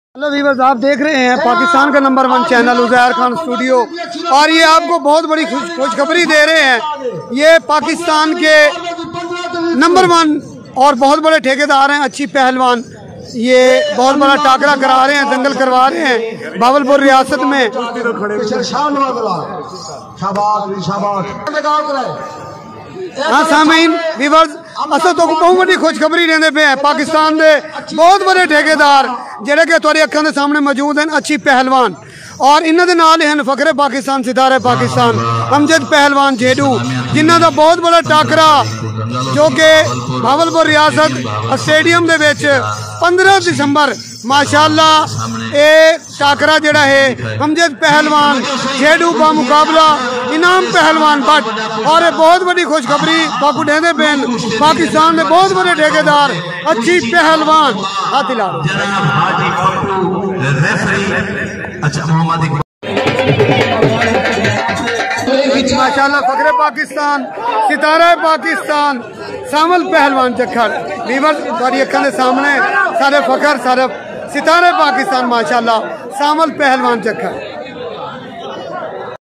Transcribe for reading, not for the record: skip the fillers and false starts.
Hello viewers, आप देख रहे हैं पाकिस्तान का number 1 channel Uzair Khan studio और ये आपको बहुत बड़ी खुशखबरी दे रहे हैं। ये पाकिस्तान के नंबर 1 और बहुत बड़े ठेकेदार हैं, अच्छी पहलवान। ये बहुत बड़ा टाकरा करा रहे हैं, दंगल करवा रहे हैं भावलपुर रियासत में। हाँ सामीन व्यूअर्स, असल तो बहुत बड़ी खुशखबरी देने पे है। पाकिस्तान के बहुत बड़े ठेकेदार जेडे कि तुहाडी अखां दे सामने मौजूद हैं, अच्छी पहलवान और इन्हां दे नाल हैं फखरे पाकिस्तान, सितारे पाकिस्तान अमजद पहलवान जेडू, जिन्हां दा बहुत बड़ा टाकरा जो कि भावलपुर रियासत स्टेडियम दे विच 15 दिसंबर माशाअल्लाह ये टाकरा जड़ा है अमजद पहलवान जेडू का मुकाबला इनाम पहलवान बट। और ये बहुत बड़ी खुशखबरी बाकू देने पेन पाकिस्तान में बहुत बड़े ठेकेदार अच्छी पहलवान हाथ हिला माशाअल्लाह फखरे पाकिस्तान, सितारा पाकिस्तान सामल पहलवान चक्खड़ वीवर तुहाडी अखां दे सामने सारे फखर सारे सितारे पाकिस्तान माशाअल्लाह सामल पहलवान चक्खड़।